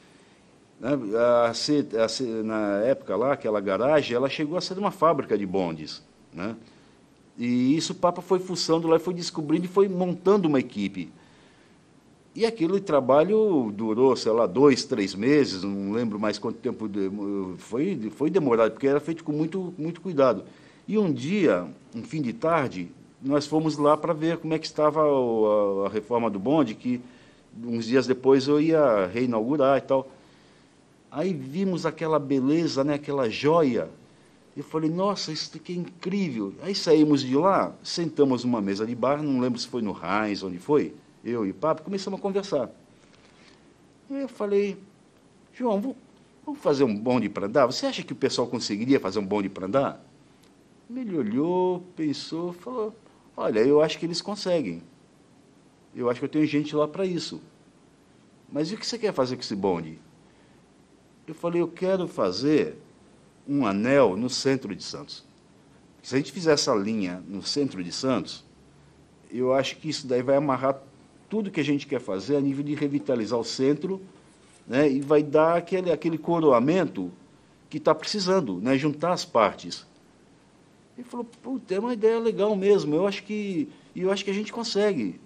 Na época lá, aquela garagem, ela chegou a ser uma fábrica de bondes, né? E isso o Papa foi fuçando lá, foi descobrindo e foi montando uma equipe. E aquele trabalho durou, sei lá, 2, 3 meses, não lembro mais quanto tempo, foi demorado, porque era feito com muito cuidado. E um dia, um fim de tarde, nós fomos lá para ver como é que estava a reforma do bonde, que uns dias depois eu ia reinaugurar e tal. Aí vimos aquela beleza, né, aquela joia. Eu falei: nossa, isso aqui é incrível. Aí saímos de lá, sentamos numa mesa de bar, não lembro se foi no Heinz, onde foi, eu e o Papa, começamos a conversar. Aí eu falei: João, vamos fazer um bonde para andar? Você acha que o pessoal conseguiria fazer um bonde para andar? Ele olhou, pensou, falou: olha, eu acho que eles conseguem. Eu acho que eu tenho gente lá para isso. Mas e o que você quer fazer com esse bonde? Eu falei: eu quero fazer um anel no centro de Santos. Se a gente fizer essa linha no centro de Santos, eu acho que isso daí vai amarrar tudo que a gente quer fazer a nível de revitalizar o centro, né, e vai dar aquele coroamento que está precisando, né, juntar as partes. Ele falou: puta, é uma ideia legal mesmo, eu acho que a gente consegue.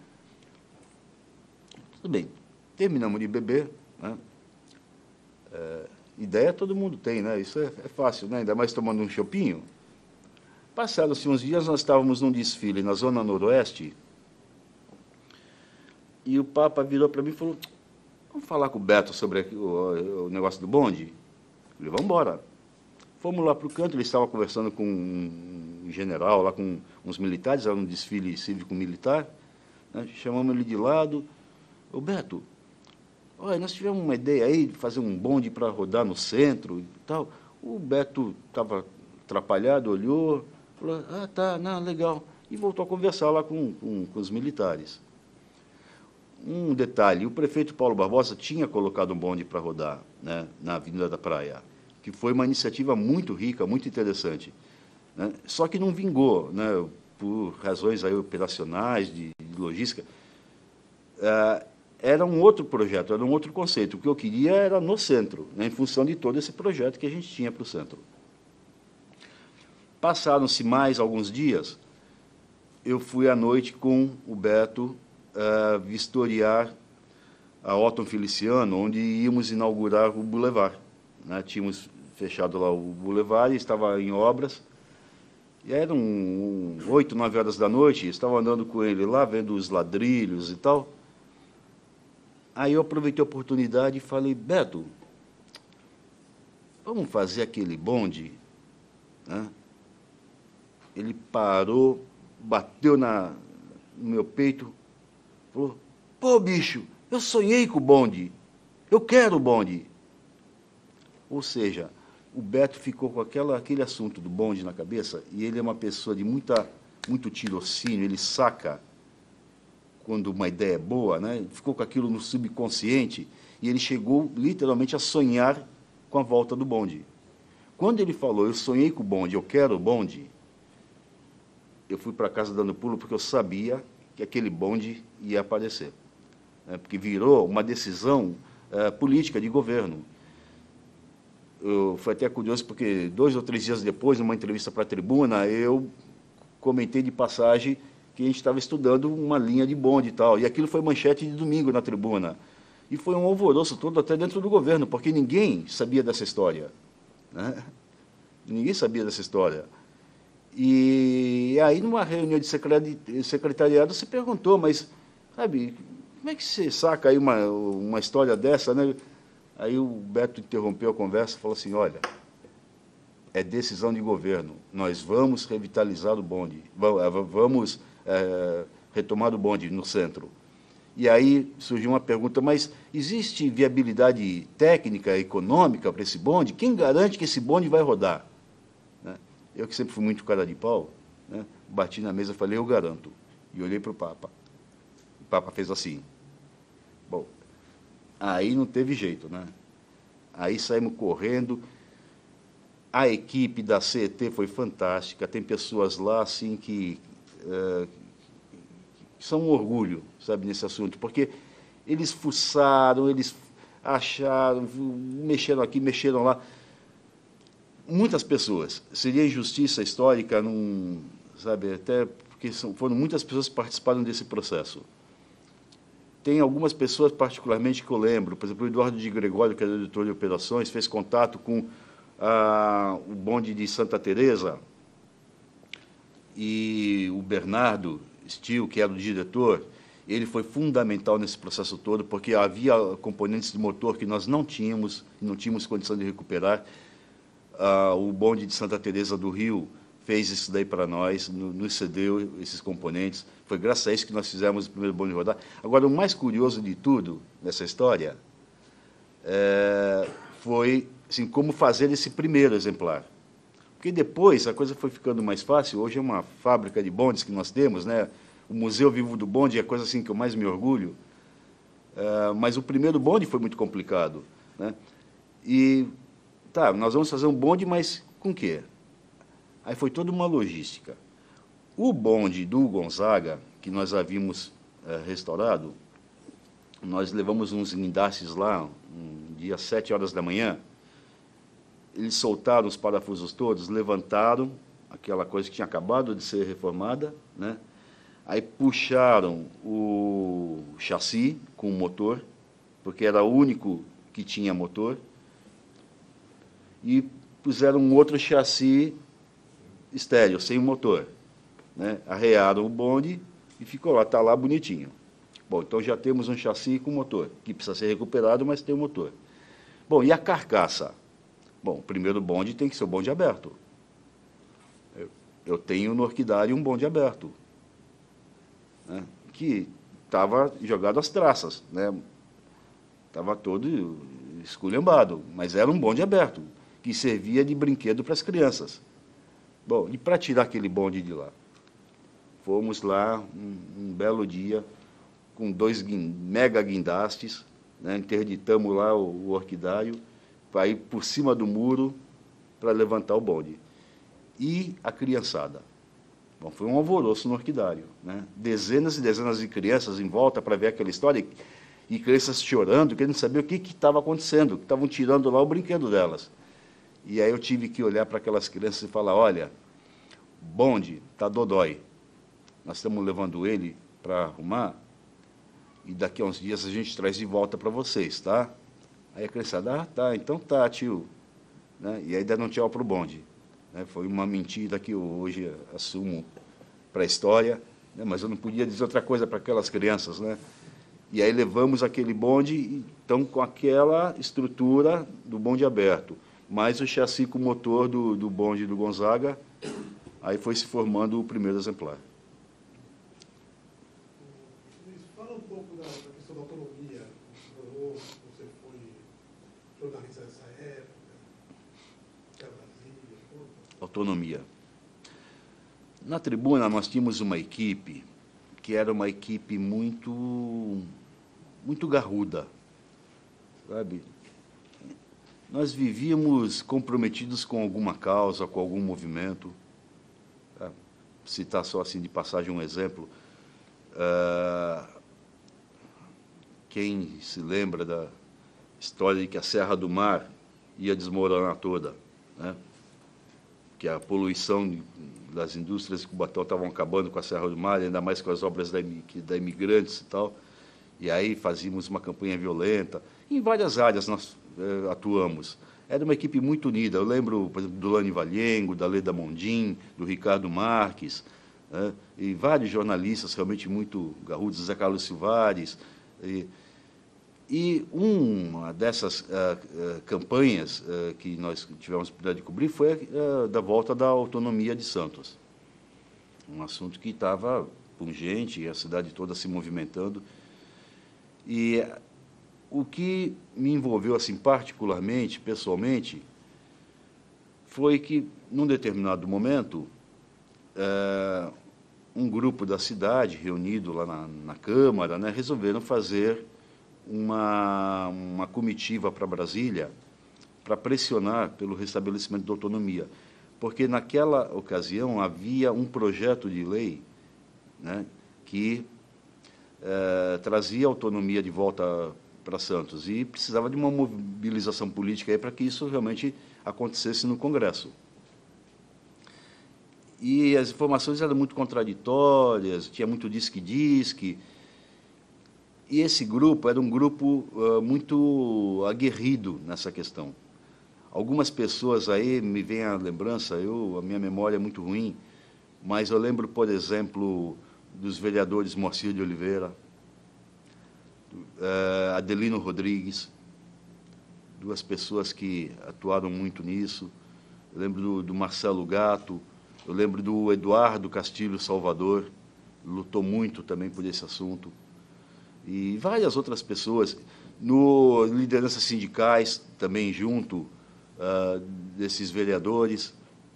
Tudo bem, terminamos de beber, né? Ideia todo mundo tem, né? Isso é fácil, né? Ainda mais tomando um chopinho. Passados-se uns dias, nós estávamos num desfile na Zona Noroeste, e o Papa virou para mim e falou: vamos falar com o Beto sobre o negócio do bonde? Eu falei: vamos embora. Fomos lá para o canto, ele estava conversando com um general, lá com uns militares, era um desfile cívico-militar, né? Chamamos ele de lado: ô Beto, olha, nós tivemos uma ideia aí de fazer um bonde para rodar no centro e tal. O Beto estava atrapalhado, olhou, falou: ah, tá, não, legal. E voltou a conversar lá com os militares. Um detalhe: o prefeito Paulo Barbosa tinha colocado um bonde para rodar, né, na Avenida da Praia, que foi uma iniciativa muito rica, muito interessante, né? Só que não vingou, né, por razões aí operacionais, de logística. Era um outro projeto, era um outro conceito. O que eu queria era no centro, né, em função de todo esse projeto que a gente tinha para o centro. Passaram-se mais alguns dias, eu fui à noite com o Beto vistoriar a Otton Feliciano, onde íamos inaugurar o Boulevard, né? Tínhamos fechado lá o Boulevard, estava em obras, e eram 8, 9 horas da noite, estava andando com ele lá, vendo os ladrilhos e tal. Aí eu aproveitei a oportunidade e falei: Beto, vamos fazer aquele bonde, né? Ele parou, bateu no meu peito, falou: pô, bicho, eu sonhei com o bonde. Eu quero o bonde. Ou seja, o Beto ficou com aquele assunto do bonde na cabeça, e ele é uma pessoa de muito tirocínio, ele saca quando uma ideia é boa, né? Ficou com aquilo no subconsciente, e ele chegou literalmente a sonhar com a volta do bonde. Quando ele falou, eu sonhei com o bonde, eu quero o bonde, eu fui para casa dando pulo, porque eu sabia que aquele bonde ia aparecer, né? Porque virou uma decisão política de governo. Foi até curioso, porque 2 ou 3 dias depois, numa entrevista para a Tribuna, eu comentei de passagem que a gente estava estudando uma linha de bonde e tal, e aquilo foi manchete de domingo na Tribuna. E foi um alvoroço todo até dentro do governo, porque ninguém sabia dessa história, né? Ninguém sabia dessa história. E aí, numa reunião de secretariado, se perguntou, mas, sabe, como é que você saca aí uma história dessa, né? Aí o Beto interrompeu a conversa e falou assim, olha, é decisão de governo, nós vamos revitalizar o bonde, vamos retomar o bonde no centro. E aí surgiu uma pergunta, mas existe viabilidade técnica, econômica para esse bonde? Quem garante que esse bonde vai rodar? Né? Eu, que sempre fui muito cara de pau, né, bati na mesa e falei, eu garanto. E olhei para o Papa. O Papa fez assim. Bom, aí não teve jeito, né? Aí saímos correndo. A equipe da CET foi fantástica. Tem pessoas lá assim que são um orgulho, sabe, nesse assunto, porque eles fuçaram, eles acharam, mexeram aqui, mexeram lá. Muitas pessoas. Seria injustiça histórica, sabe, até porque foram muitas pessoas que participaram desse processo. Tem algumas pessoas, particularmente, que eu lembro. Por exemplo, o Eduardo de Gregório, que era editor de operações, fez contato com o bonde de Santa Teresa, e o Bernardo Stil, que era o diretor, ele foi fundamental nesse processo todo, porque havia componentes de motor que nós não tínhamos condição de recuperar. O bonde de Santa Teresa do Rio fez isso daí para nós, nos cedeu esses componentes. Foi graças a isso que nós fizemos o primeiro bonde rodar. Agora, o mais curioso de tudo nessa história foi assim, como fazer esse primeiro exemplar. Porque depois a coisa foi ficando mais fácil. Hoje é uma fábrica de bondes que nós temos, né? O Museu Vivo do Bonde é a coisa assim que eu mais me orgulho. Mas o primeiro bonde foi muito complicado, né? E, tá, nós vamos fazer um bonde, mas com o quê? Aí foi toda uma logística. O bonde do Gonzaga, que nós havíamos restaurado, nós levamos uns guindastes lá, um dia às 7 horas da manhã. Eles soltaram os parafusos todos, levantaram aquela coisa que tinha acabado de ser reformada, né? Aí puxaram o chassi com o motor, porque era o único que tinha motor, e puseram um outro chassi estéreo, sem motor, né? Arrearam o bonde e ficou lá, está lá bonitinho. Bom, então já temos um chassi com motor, que precisa ser recuperado, mas tem o motor. Bom, e a carcaça? Bom, o primeiro bonde tem que ser o bonde aberto. Eu tenho no Orquidário um bonde aberto, né, que estava jogado às traças, né? Estava todo esculhambado, mas era um bonde aberto, que servia de brinquedo para as crianças. Bom, e para tirar aquele bonde de lá? Fomos lá, um belo dia, com 2 mega guindastes, né, interditamos lá o Orquidário, para ir por cima do muro para levantar o bonde. E a criançada. Bom, foi um alvoroço no Orquidário, né? Dezenas e dezenas de crianças em volta para ver aquela história, e crianças chorando, querendo saber o que estava acontecendo, que estavam tirando lá o brinquedo delas. E aí eu tive que olhar para aquelas crianças e falar, olha, bonde está dodói, nós estamos levando ele para arrumar, e daqui a uns dias a gente traz de volta para vocês, tá? Aí a criançada, tá, então tá, tio. Né? E aí deram um tchau para o bonde. Né? Foi uma mentira que eu hoje assumo para a história, né? Mas eu não podia dizer outra coisa para aquelas crianças, né? E aí levamos aquele bonde, então, com aquela estrutura do bonde aberto, mais o chassi com o motor do bonde do Gonzaga, aí foi se formando o primeiro exemplar. Fala um pouco da questão da autonomia. Você foi jornalista nessa época, até Brasília, tudo. Autonomia. Na tribuna nós tínhamos uma equipe que era uma equipe muito garruda, sabe? Nós vivíamos comprometidos com alguma causa, com algum movimento. Citar só assim de passagem um exemplo. Quem se lembra da história de que a Serra do Mar ia desmoronar toda, né? Que a poluição das indústrias de Cubatão estavam acabando com a Serra do Mar, ainda mais com as obras da Imigrantes e tal. E aí fazíamos uma campanha violenta. Em várias áreas nós atuamos. Era uma equipe muito unida. Eu lembro, por exemplo, do Lani Valhengo, da Leda Mondim, do Ricardo Marques, né? E vários jornalistas realmente muito garrudos, Zé Carlos Silvares. E uma dessas campanhas que nós tivemos a oportunidade de cobrir foi da volta da autonomia de Santos. Um assunto que estava pungente, a cidade toda se movimentando. E o que me envolveu assim particularmente, pessoalmente, foi que, num determinado momento, um grupo da cidade, reunido lá na Câmara, né, resolveram fazer uma comitiva para Brasília para pressionar pelo restabelecimento da autonomia, porque naquela ocasião havia um projeto de lei, né, que trazia a autonomia de volta para Santos e precisava de uma mobilização política aí para que isso realmente acontecesse no Congresso. E as informações eram muito contraditórias, tinha muito disque-disque. E esse grupo era um grupo muito aguerrido nessa questão. Algumas pessoas aí me vêm à lembrança, a minha memória é muito ruim, mas eu lembro, por exemplo, dos vereadores Moacir de Oliveira, Adelino Rodrigues, duas pessoas que atuaram muito nisso. Eu lembro do Marcelo Gato, eu lembro do Eduardo Castilho Salvador, lutou muito também por esse assunto. E várias outras pessoas, lideranças sindicais também junto desses vereadores.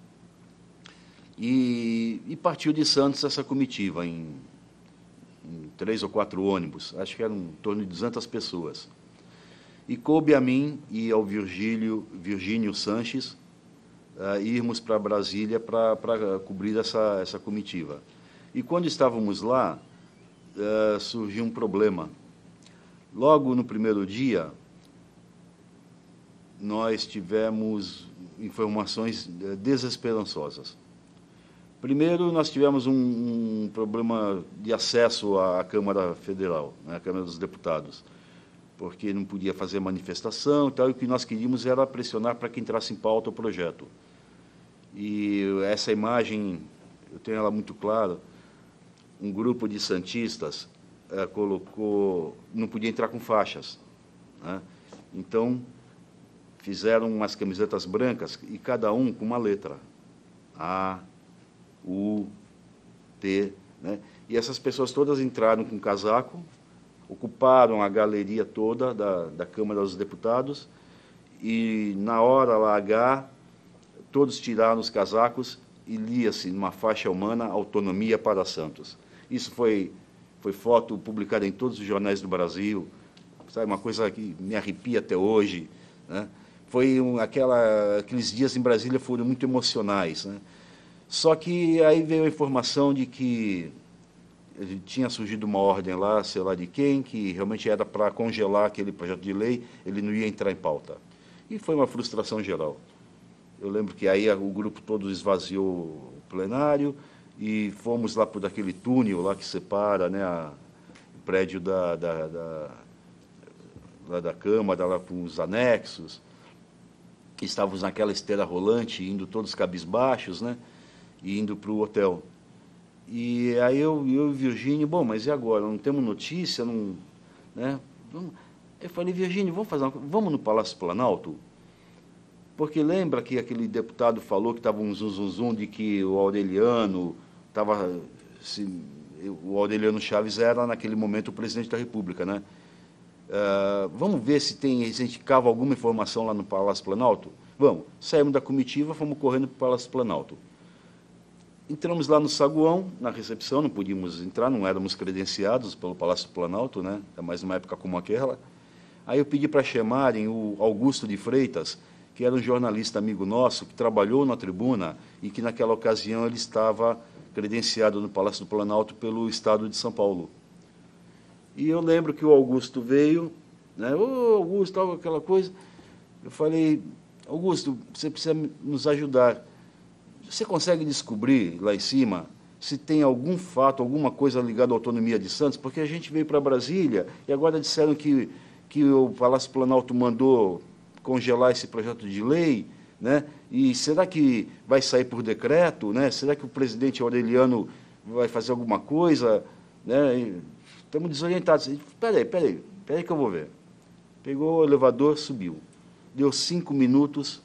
E partiu de Santos essa comitiva em 3 ou 4 ônibus, acho que eram em torno de 200 pessoas. E coube a mim e ao Virgínio Sanches irmos para Brasília para cobrir essa comitiva. E quando estávamos lá, surgiu um problema. Logo no primeiro dia, nós tivemos informações desesperançosas. Primeiro, nós tivemos um problema de acesso à Câmara Federal, né, à Câmara dos Deputados, porque não podia fazer manifestação e tal, e o que nós queríamos era pressionar para que entrasse em pauta o projeto. E essa imagem, eu tenho ela muito clara, um grupo de santistas não podia entrar com faixas, né? Então, fizeram umas camisetas brancas, e cada um com uma letra, A, U, T, né? E essas pessoas todas entraram com casaco, ocuparam a galeria toda da Câmara dos Deputados, e na hora lá H, todos tiraram os casacos e lia-se numa faixa humana, Autonomia para Santos. Isso foi foto publicada em todos os jornais do Brasil, sabe, uma coisa que me arrepia até hoje, né? Aqueles dias em Brasília foram muito emocionais, né? Só que aí veio a informação de que tinha surgido uma ordem lá, sei lá de quem, que realmente era para congelar aquele projeto de lei, ele não ia entrar em pauta. E foi uma frustração geral. Eu lembro que aí o grupo todo esvaziou o plenário e fomos lá por aquele túnel lá que separa, né, o prédio lá da Câmara, lá para os anexos. Estávamos naquela esteira rolante, indo todos cabisbaixos, né, e indo para o hotel. E aí eu e o Virgínio, bom, mas e agora? Não temos notícia? Não, né? Eu falei, Virgínio, vamos no Palácio Planalto? Porque lembra que aquele deputado falou que estava um zum de que o Aureliano estava o Aureliano Chaves era, naquele momento, o presidente da República, né? Vamos ver se a gente cava alguma informação lá no Palácio Planalto? Vamos. Saímos da comitiva, fomos correndo para o Palácio Planalto. Entramos lá no saguão, na recepção, não podíamos entrar, não éramos credenciados pelo Palácio Planalto, né? É mais uma época como aquela. Aí eu pedi para chamarem o Augusto de Freitas, que era um jornalista amigo nosso, que trabalhou na tribuna e que, naquela ocasião, ele estava credenciado no Palácio do Planalto pelo Estado de São Paulo. E eu lembro que o Augusto veio, né? Ô, Augusto, tal, aquela coisa. Eu falei, Augusto, você precisa nos ajudar. Você consegue descobrir lá em cima se tem algum fato, alguma coisa ligada à autonomia de Santos? Porque a gente veio para Brasília e agora disseram que o Palácio Planalto mandou congelar esse projeto de lei, né? E será que vai sair por decreto, né? Será que o presidente Aureliano vai fazer alguma coisa, né? Estamos desorientados. Espera aí que eu vou ver. Pegou o elevador, subiu. Deu 5 minutos,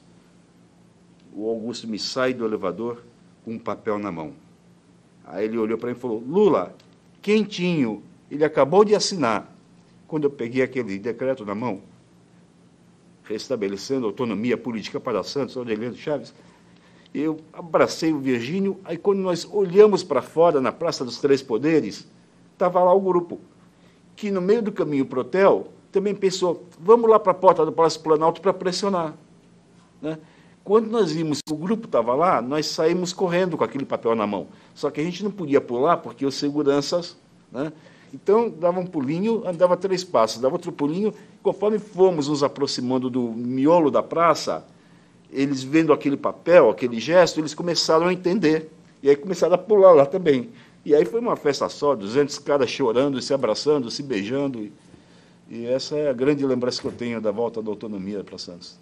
o Augusto me sai do elevador com um papel na mão. Aí ele olhou para mim e falou, Lula, quentinho, ele acabou de assinar. Quando eu peguei aquele decreto na mão, restabelecendo autonomia política para Santos, Aureliano Chaves, eu abracei o Virgínio, aí quando nós olhamos para fora, na Praça dos Três Poderes, estava lá o grupo, que no meio do caminho para o hotel, também pensou, vamos lá para a porta do Palácio Planalto para pressionar, né? Quando nós vimos que o grupo estava lá, nós saímos correndo com aquele papel na mão. Só que a gente não podia pular, porque os seguranças, né? Então, dava um pulinho, andava 3 passos, dava outro pulinho. Conforme fomos nos aproximando do miolo da praça, eles vendo aquele papel, aquele gesto, eles começaram a entender. E aí começaram a pular lá também. E aí foi uma festa só, 200 caras chorando, se abraçando, se beijando. E essa é a grande lembrança que eu tenho da volta da autonomia para Santos.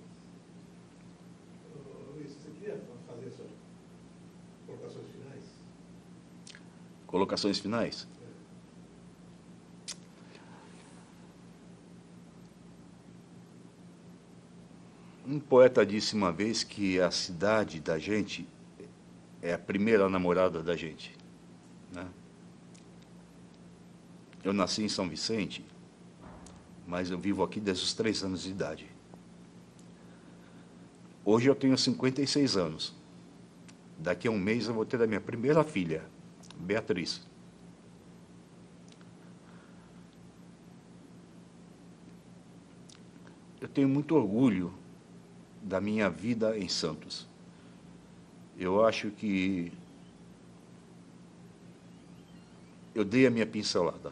Luiz, você queria fazer suas colocações finais? Colocações finais? Um poeta disse uma vez que a cidade da gente é a primeira namorada da gente, né? Eu nasci em São Vicente, mas eu vivo aqui desde os 3 anos de idade. Hoje eu tenho 56 anos. Daqui a um mês eu vou ter a minha primeira filha, Beatriz. Eu tenho muito orgulho da minha vida em Santos. Eu acho que eu dei a minha pincelada.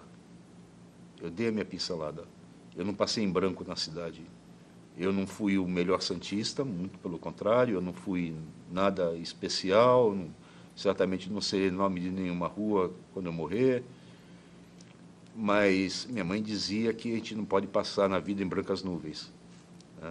Eu não passei em branco na cidade. Eu não fui o melhor santista, muito pelo contrário, eu não fui nada especial, certamente não serei nome de nenhuma rua quando eu morrer, mas minha mãe dizia que a gente não pode passar na vida em brancas nuvens, né?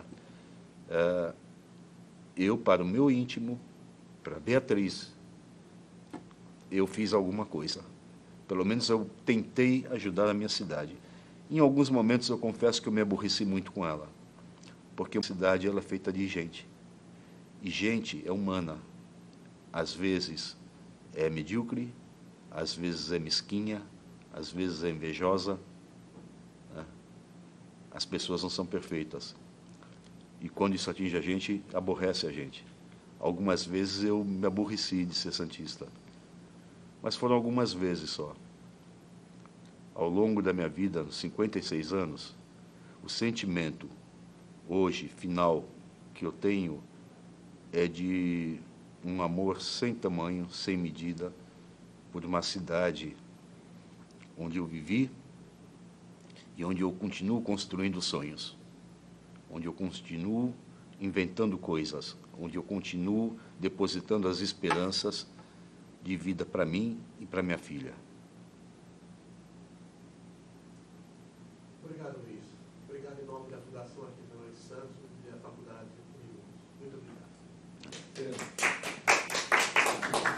Eu, para o meu íntimo, para Beatriz, eu fiz alguma coisa. Pelo menos eu tentei ajudar a minha cidade. Em alguns momentos eu confesso que eu me aborreci muito com ela, porque a cidade ela é feita de gente. E gente é humana. Às vezes é medíocre, às vezes é mesquinha, às vezes é invejosa, né? As pessoas não são perfeitas. E quando isso atinge a gente, aborrece a gente. Algumas vezes eu me aborreci de ser santista, mas foram algumas vezes só. Ao longo da minha vida, nos 56 anos, o sentimento, hoje, final, que eu tenho é de um amor sem tamanho, sem medida, por uma cidade onde eu vivi e onde eu continuo construindo sonhos, onde eu continuo inventando coisas, onde eu continuo depositando as esperanças de vida para mim e para minha filha. Obrigado, Luiz. Obrigado em nome da Fundação Arquidiocese de Santos e da Faculdade de Unidos. Muito obrigado.